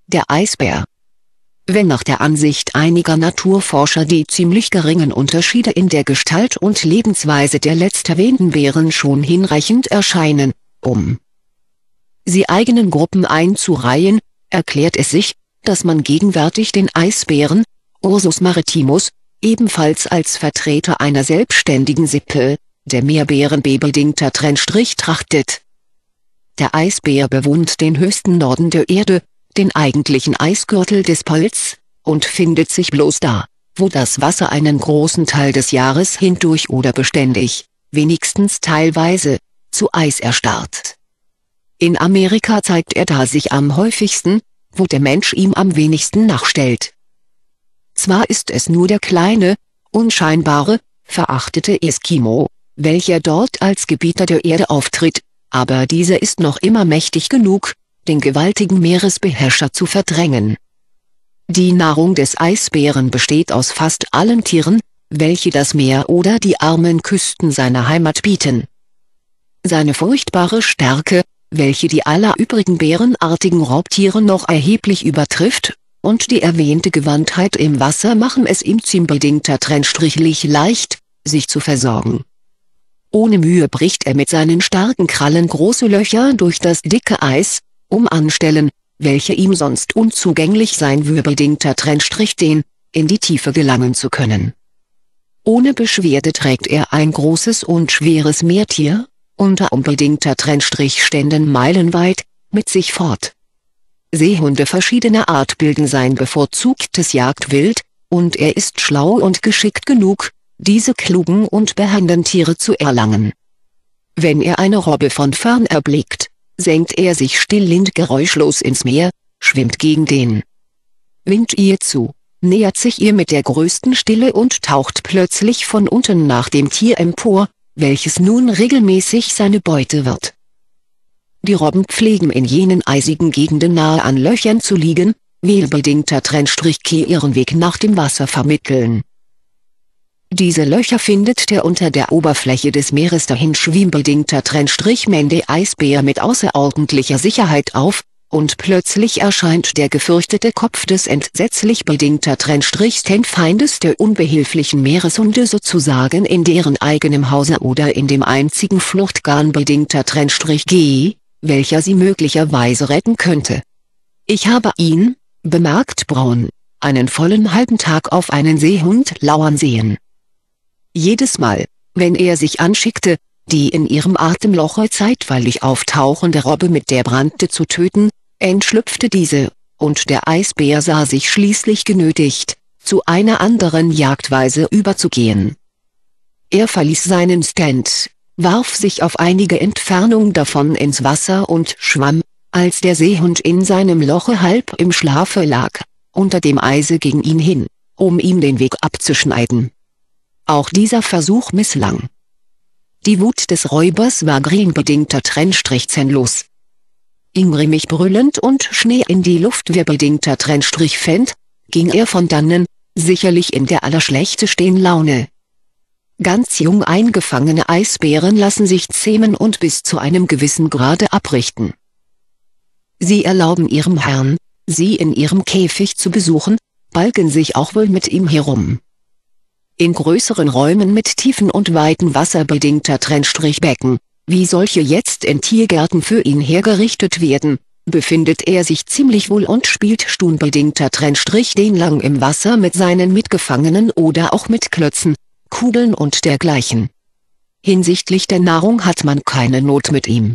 Der Eisbär. Wenn nach der Ansicht einiger Naturforscher die ziemlich geringen Unterschiede in der Gestalt und Lebensweise der letzterwähnten Bären schon hinreichend erscheinen, um sie eigenen Gruppen einzureihen, erklärt es sich, dass man gegenwärtig den Eisbären, Ursus maritimus, ebenfalls als Vertreter einer selbstständigen Sippe, der Meerbären-bedingter Trennstrich trachtet. Der Eisbär bewohnt den höchsten Norden der Erde, den eigentlichen Eisgürtel des Pols, und findet sich bloß da, wo das Wasser einen großen Teil des Jahres hindurch oder beständig, wenigstens teilweise, zu Eis erstarrt. In Amerika zeigt er da sich am häufigsten, wo der Mensch ihm am wenigsten nachstellt. Zwar ist es nur der kleine, unscheinbare, verachtete Eskimo, welcher dort als Gebieter der Erde auftritt, aber dieser ist noch immer mächtig genug, den gewaltigen Meeresbeherrscher zu verdrängen. Die Nahrung des Eisbären besteht aus fast allen Tieren, welche das Meer oder die armen Küsten seiner Heimat bieten. Seine furchtbare Stärke, welche die aller übrigen bärenartigen Raubtiere noch erheblich übertrifft, und die erwähnte Gewandtheit im Wasser machen es ihm ziemlich trennstrichlich leicht, sich zu versorgen. Ohne Mühe bricht er mit seinen starken Krallen große Löcher durch das dicke Eis, um Anstellen, welche ihm sonst unzugänglich sein würden, in die Tiefe gelangen zu können. Ohne Beschwerde trägt er ein großes und schweres Meertier, unter unbedingter Ständen meilenweit, mit sich fort. Seehunde verschiedener Art bilden sein bevorzugtes Jagdwild, und er ist schlau und geschickt genug, diese klugen und behendigen Tiere zu erlangen. Wenn er eine Robbe von fern erblickt, senkt er sich stillend geräuschlos ins Meer, schwimmt gegen den Wind ihr zu, nähert sich ihr mit der größten Stille und taucht plötzlich von unten nach dem Tier empor, welches nun regelmäßig seine Beute wird. Die Robben pflegen in jenen eisigen Gegenden nahe an Löchern zu liegen, welbedingter ihren Weg nach dem Wasser vermitteln. Diese Löcher findet der unter der Oberfläche des Meeres dahin schwimmbedingter Eisbär mit außerordentlicher Sicherheit auf, und plötzlich erscheint der gefürchtete Kopf des entsetzlich bedingter Feindes der unbehilflichen Meereshunde sozusagen in deren eigenem Hause oder in dem einzigen Fluchtgarn bedingter G, welcher sie möglicherweise retten könnte. Ich habe ihn, bemerkt Braun, einen vollen halben Tag auf einen Seehund lauern sehen. Jedes Mal, wenn er sich anschickte, die in ihrem Atemloche zeitweilig auftauchende Robbe mit der Brandte zu töten, entschlüpfte diese, und der Eisbär sah sich schließlich genötigt, zu einer anderen Jagdweise überzugehen. Er verließ seinen Stand, warf sich auf einige Entfernung davon ins Wasser und schwamm, als der Seehund in seinem Loche halb im Schlafe lag, unter dem Eise gegen ihn hin, um ihm den Weg abzuschneiden. Auch dieser Versuch misslang. Die Wut des Räubers war greenbedingter sinnlos. Ingrimmig brüllend und Schnee in die Luft wirbedingter fend, ging er von dannen, sicherlich in der allerschlechtesten Laune. Ganz jung eingefangene Eisbären lassen sich zähmen und bis zu einem gewissen Grade abrichten. Sie erlauben ihrem Herrn, sie in ihrem Käfig zu besuchen, balgen sich auch wohl mit ihm herum. In größeren Räumen mit tiefen und weiten wasserbedingter Becken, wie solche jetzt in Tiergärten für ihn hergerichtet werden, befindet er sich ziemlich wohl und spielt stunbedingter den lang im Wasser mit seinen Mitgefangenen oder auch mit Klötzen, Kugeln und dergleichen. Hinsichtlich der Nahrung hat man keine Not mit ihm.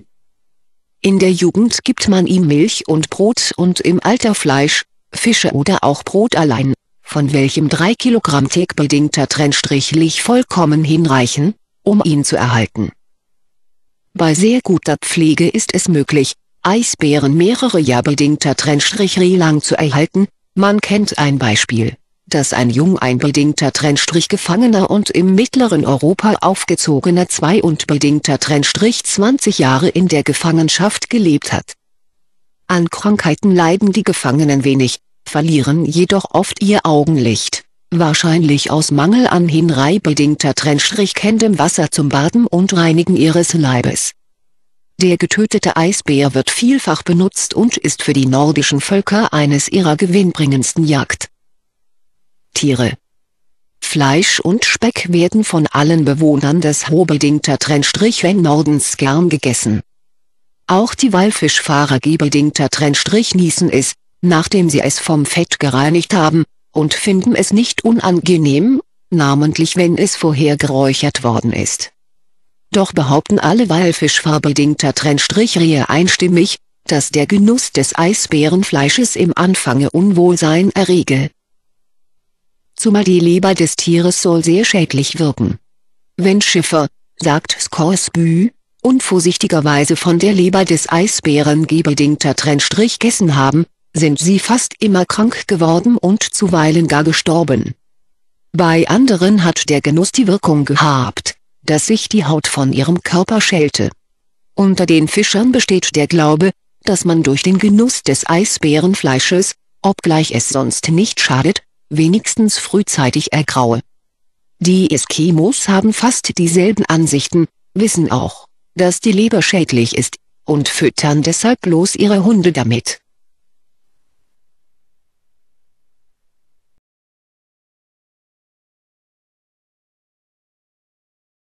In der Jugend gibt man ihm Milch und Brot und im Alter Fleisch, Fische oder auch Brot allein, von welchem 3 Kilogramm tägbedingter vollkommen hinreichen, um ihn zu erhalten. Bei sehr guter Pflege ist es möglich, Eisbären mehrere Jahrbedingter lang zu erhalten. Man kennt ein Beispiel, dass ein bedingter Gefangener und im mittleren Europa aufgezogener 2 und bedingter 20 Jahre in der Gefangenschaft gelebt hat. An Krankheiten leiden die Gefangenen wenig, verlieren jedoch oft ihr Augenlicht, wahrscheinlich aus Mangel an hinreibedingter kennendem Wasser zum Baden und Reinigen ihres Leibes. Der getötete Eisbär wird vielfach benutzt und ist für die nordischen Völker eines ihrer gewinnbringendsten Jagdtiere. Fleisch und Speck werden von allen Bewohnern des Hochbedingter-Nordens gern gegessen. Auch die Walfischfahrer genießen es, nachdem sie es vom Fett gereinigt haben, und finden es nicht unangenehm, namentlich wenn es vorher geräuchert worden ist. Doch behaupten alle Walfischfahrer-Rehe einstimmig, dass der Genuss des Eisbärenfleisches im Anfange Unwohlsein errege. Zumal die Leber des Tieres soll sehr schädlich wirken. Wenn Schiffer, sagt Scoresby, unvorsichtigerweise von der Leber des Eisbären gegessen haben, sind sie fast immer krank geworden und zuweilen gar gestorben. Bei anderen hat der Genuss die Wirkung gehabt, dass sich die Haut von ihrem Körper schälte. Unter den Fischern besteht der Glaube, dass man durch den Genuss des Eisbärenfleisches, obgleich es sonst nicht schadet, wenigstens frühzeitig ergraue. Die Eskimos haben fast dieselben Ansichten, wissen auch, dass die Leber schädlich ist, und füttern deshalb bloß ihre Hunde damit.